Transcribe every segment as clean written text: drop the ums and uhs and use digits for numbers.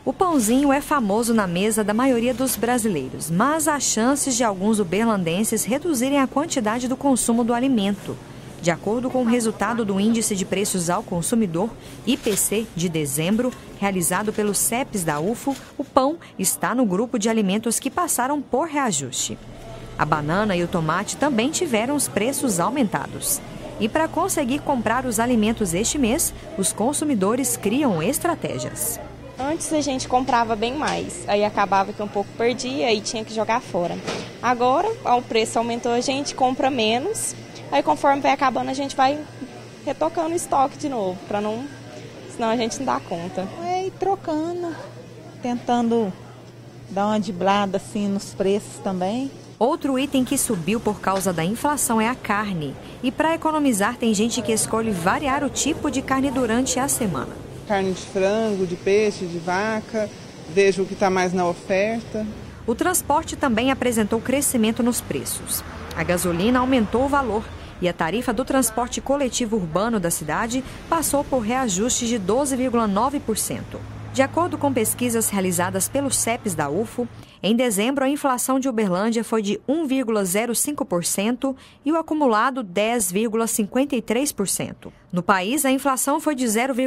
O pãozinho é famoso na mesa da maioria dos brasileiros, mas há chances de alguns uberlandenses reduzirem a quantidade do consumo do alimento. De acordo com o resultado do Índice de Preços ao Consumidor, IPC, de dezembro, realizado pelo CEPES da UFO, o pão está no grupo de alimentos que passaram por reajuste. A banana e o tomate também tiveram os preços aumentados. E para conseguir comprar os alimentos este mês, os consumidores criam estratégias. Antes a gente comprava bem mais, aí acabava que um pouco perdia e tinha que jogar fora. Agora, o preço aumentou, a gente compra menos, aí conforme vai acabando a gente vai retocando o estoque de novo, senão a gente não dá conta. É ir trocando, tentando dar uma driblada assim nos preços também. Outro item que subiu por causa da inflação é a carne. E para economizar, tem gente que escolhe variar o tipo de carne durante a semana. Carne de frango, de peixe, de vaca, vejo o que está mais na oferta. O transporte também apresentou crescimento nos preços. A gasolina aumentou o valor e a tarifa do transporte coletivo urbano da cidade passou por reajuste de 12,9%. De acordo com pesquisas realizadas pelo CEPES da UFO, em dezembro a inflação de Uberlândia foi de 1,05% e o acumulado 10,53%. No país, a inflação foi de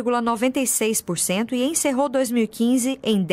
0,96% e encerrou 2015 em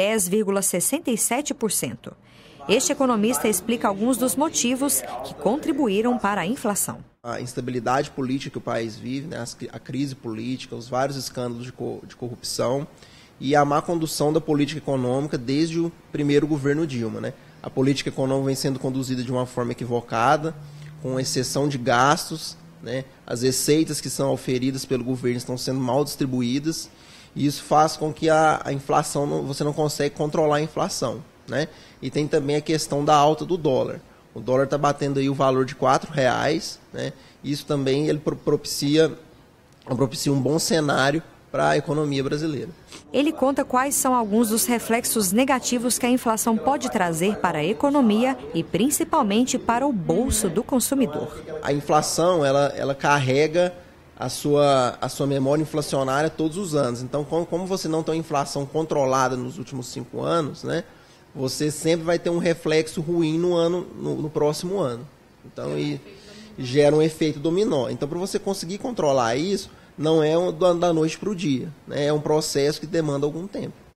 10,67%. Este economista explica alguns dos motivos que contribuíram para a inflação. A instabilidade política que o país vive, né, a crise política, os vários escândalos de corrupção, e a má condução da política econômica desde o primeiro governo Dilma, né? A política econômica vem sendo conduzida de uma forma equivocada, com exceção de gastos, né? As receitas que são oferidas pelo governo estão sendo mal distribuídas, e isso faz com que a inflação, você não consegue controlar a inflação, né? E tem também a questão da alta do dólar. O dólar está batendo aí o valor de R$4, né? Isso também ele propicia um bom cenário para a economia brasileira. Ele conta quais são alguns dos reflexos negativos que a inflação pode trazer para a economia e principalmente para o bolso do consumidor. A inflação, ela carrega a sua memória inflacionária todos os anos. Então, como você não tem uma inflação controlada nos últimos 5 anos, né, você sempre vai ter um reflexo ruim no próximo ano. Então, e gera um efeito dominó. Então, para você conseguir controlar isso, não é da noite para o dia, né? É um processo que demanda algum tempo.